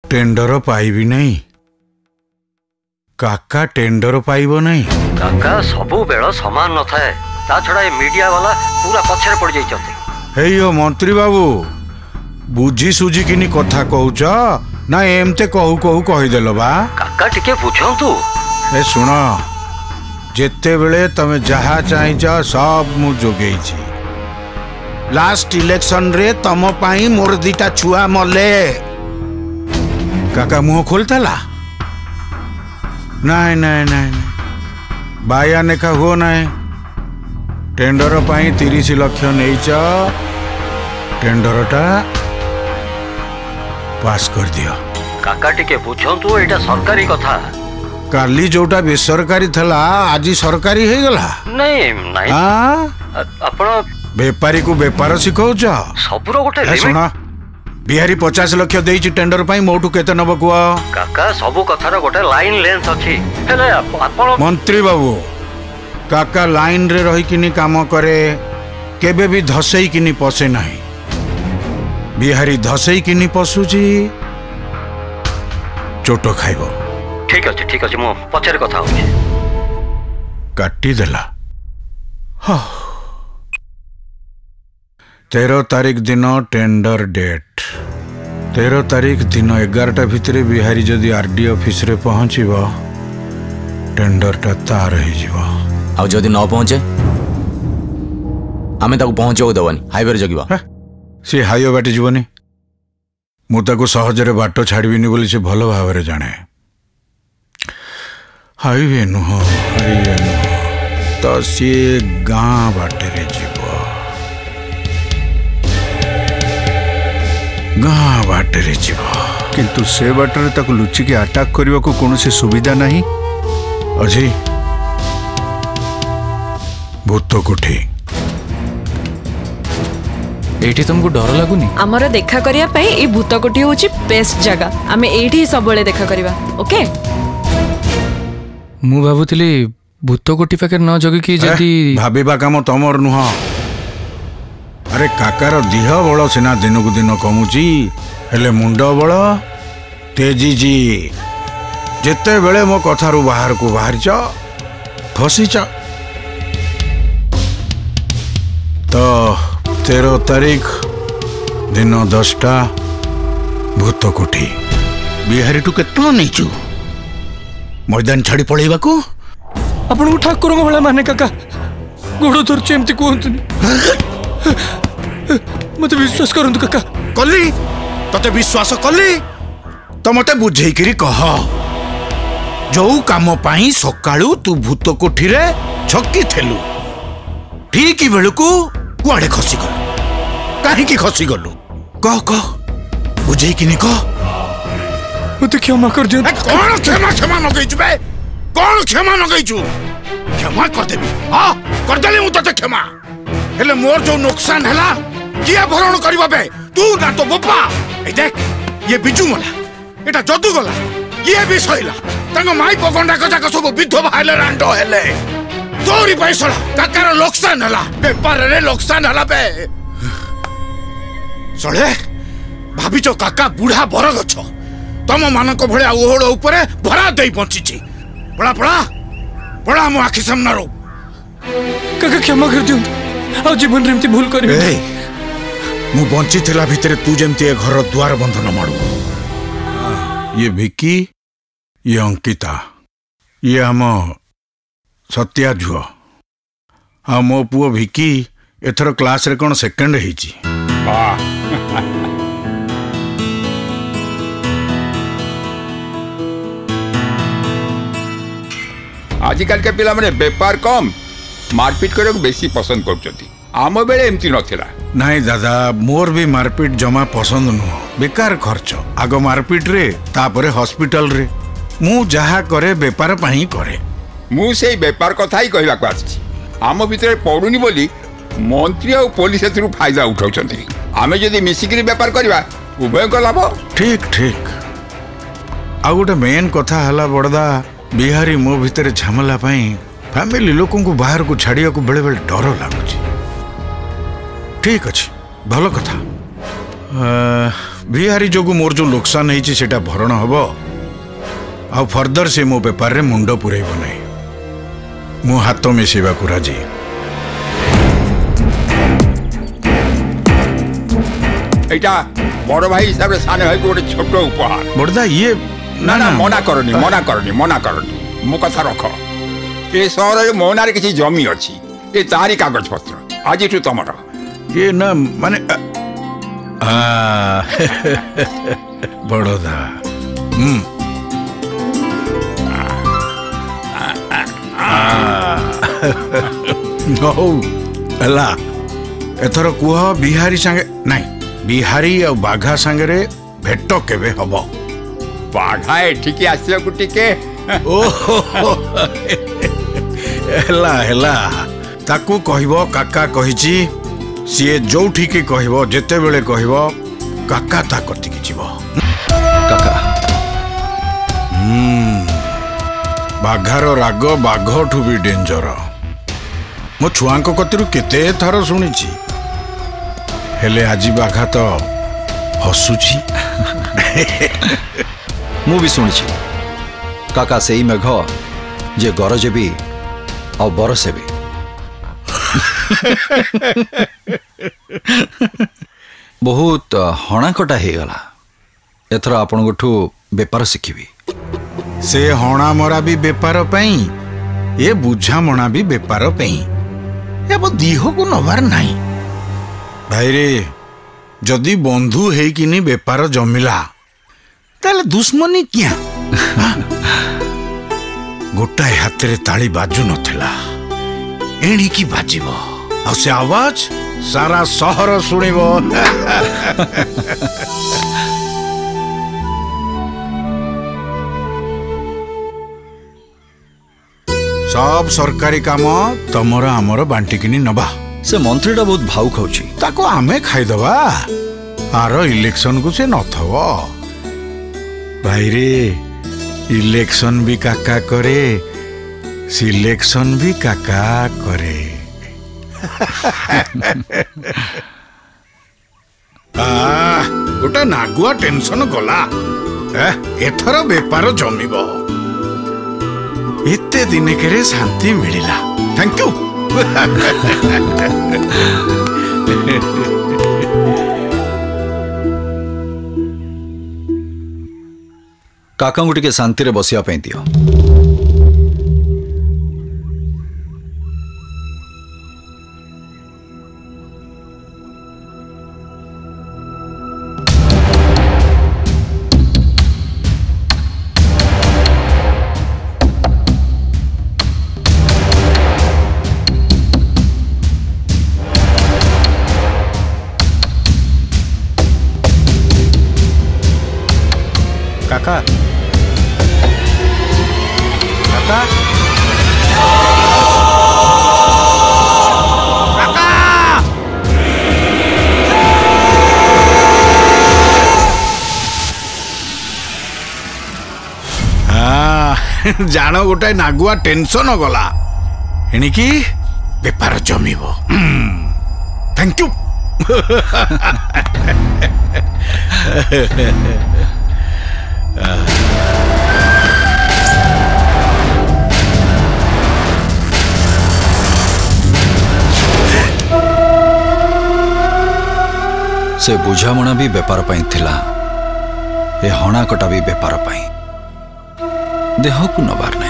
tender पाइबी नहीं काका tender पाइबो नहीं काका सबु बेଳ समान न थाए ता छड़ा ए मीडिया वाला पूरा पछरे पड़ जाई चते हेयो मंत्री बाबू बुझी सुझी किनी कथा कहूच ना एमते कहू कहू कहि देलो बा काका टिके बुझंतु ए सुन जेते बेले तमे जहा चाहिच सब मु जोगेई छी लास्ट इलेक्शन रे तम पाई मोर दीटा छुआ मले काका मुंह खोलतला नहीं नहीं नहीं बाया नेखा हुओ नहीं टेंडर पाई 30 लाख नहीं टेंडरटा पास कर दियो काका टिके बुझंतु एटा सरकारी कथा काली जोटा बेसरकारी थला आज सरकारी हो गला नहीं नहीं आपण बेपारी को बेपार सिखौछ सबुरो गोटे सुना बिहारी 50 लाख देइछि टेंडर पाई मोटू केते नब कुआ काका सबु कथार गोटे लाइन लेंथ अछि हेले आपण मंत्री बाबू काका लाइन रे रही किनी काम करे केबे भी धसई किनी पसे नाही बिहारी धसई किनी पसुची चोटो खाइबो ठीक अछि मो पछरे कथा होछि काटी देला 13 तारीख दिन टेंडर डेट 13 तारीख दिन 11टा भितरे बिहारी जदि आरडी ऑफिस रे पहुंचीबो टेंडरटा तार हो जीवो आ जदि न पहुंचे आमे ताको पहुंचो दबनी हाईवे रे जगिबा से हाईवे बाटे जीवनी मु ताको सहज रे बाटो छाड़बिनी बोली से भलो भाव रे जाने हाईवे नुह तो सी गाँ बाटे रे जीवो गाँ बाटे रे जीवो किंतु से बाटरे ताको लुचि के अटैक करबा को कोनोसी सुविधा नहीं अछि भूत कोठी एठी तुमको डर लागुनी हमर देखा करिया पई ए भूत कोठी होची बेस्ट जगह आमे एठी सबले देखा करबा ओके मु भाबुतली भूत कोठी पाके न जगी की जदी भाबीबा काम तमर नुह अरे काकार देह बल सिना दिन को दिन कमुची हेले मुंड बल तेजी जी जेते बेले मो कथारू बाहर को बाहर फसीच तो 13 तारीख दिन 10टा भूत कोठी बिहारी टू केतना नहींचु मैदान छाड़ी पड़ेबा को आपण को ठाकुर भला माने काका गोड़ धरछ एमती कहंतुनी मते विश्वास करंतु काका कली तते विश्वास कली तो मते बुझेई करी कह जो काम पाई सकाळू तू भूत कोठी रे छक्की थेलु ठीक ही बेलू कुआड़े खसी गलु कहीं खसी गलु कह कह बुझे कि नहीं कह मते क्षमा कर दियो कौन क्षमा क्षमा न गई बे कौन क्षमा न गई क्षमा कर देबी हां कर देली मु तते क्षमा हेले मोर जो नुकसान हला किया भरण करबा बे तू ना तो बापा ए देख ये बिजू मला एटा जदू गला ये भी सहिला तंग माई पगंडा कजा का सब विधो भाइले रांडो हेले तोरी पैसा काकार लोकसान हला बेपार रे लोकसान हला बे सळे भाभी जो काका बुढ़ा बर गछ तम मानक भलिया ओहड़ ऊपर भरा देई पहुंची पड़ा पड़ा पड़ा मो आखि सामना रो काका क्षमा कर दियो आ जीवन रे एमती भूल करबे मु बंची थिला भितरे तू जेमती ए घर द्वार बंध न मारू ये विकी ये अंकिता ये हम सत्या झुआ आ मो पुओ विकी एथर क्लास रे कोन सेकंड हेची आजिकल के पिला माने बेपार कम मारपीट करे बेसी पसंद करछथि आम बेले एमती नथिला नहीं दादा मोर भी मारपीट जमा पसंद नुह बेकार खर्च आग मारपीट रे तापरे हॉस्पिटल रे मु जहा करे बेपार पाही करे मु से बेपार कथा ही कहवा को आछि आम भितर पडुनी बोली मंत्री और पुलिस एथरु फायदा उठाउछथि आमे जदी मिसिकरी बेपार करबा उभय को लाभ ठीक ठीक आ गोटे मेन कथा हला बड़दा बिहारी मो भितर झमेला पाई फैमिली लोकों को बाहर को छाड़िया को बेले बेले डर लगुच ठीक अच्छे भल कथा बिहारी जोगु मोर जो लोकसान है सेटा भरण हम आ फर्दर से मो बेपार रे मुंड पुरेब नहीं मु हाथ मिसेबा को राजी एटा बड़ भाई हिसाब से साने भाई को गोटे छोट उपहार बड़दा ये ना ना मना करनी मो कथा रख ए सहर रे मोनार किसी जमी अछि ए तारी कागज पत्र आज तू तमर ये ना माने बड़दा हला एथर कुह बिहारी संगे नहीं बिहारी और बाघा संगे भेट केबे हबो बाघा एठिकी आसिया को टिके हेला हेला ताकू कहबो काका कहिची सीए जोठी के कहबो जेते बेले कहबो काका ता करती की जीवो काका बाघार राग बाघठू भी डेंजर मो छुआंको कतिरु केते थर सुनिची हेले आजी बाघा तो हसुची मु भी सुनिची काका सेई मेघ जे गरजे भी और बरसे भी बहुत हणाकटा हो गला एथर आपण बेपार शिखी से हणा मरा भी बेपार पई ये बुझामणा भी बेपार पई ये बो दीह को नबार नहीं भाई रे जदि बंधु है कि नहीं बेपार जमिला ताले दुश्मनी क्या गोटाए हाथ रे ताली बाजू नथिला एणी की बाजिबो आ से आवाज सारा शहर सुनिबो सब सरकारी काम तमर आमर बांटिकिनी नबा से मंत्रीटा बहुत भाव खाऊची ताको आमे खाइदबा आर इलेक्शन को से नथव भाई रे इलेक्शन भी काका करे सिलेक्शन भी काका करे गोटे नागुआ टेंशन गला एथर बेपार जमिबो एते दिन के शांति मिलिला थैंक यू काका टिके शांति रे बसिया पे दियो काका काका जान गोटाए नागुआ टेंशन गला एणिकी बेपार जमिबो थैंक यू से बुझामणा भी बेपार पाई थिला ए हणाकटा भी बेपार पाई देह को नबार नहीं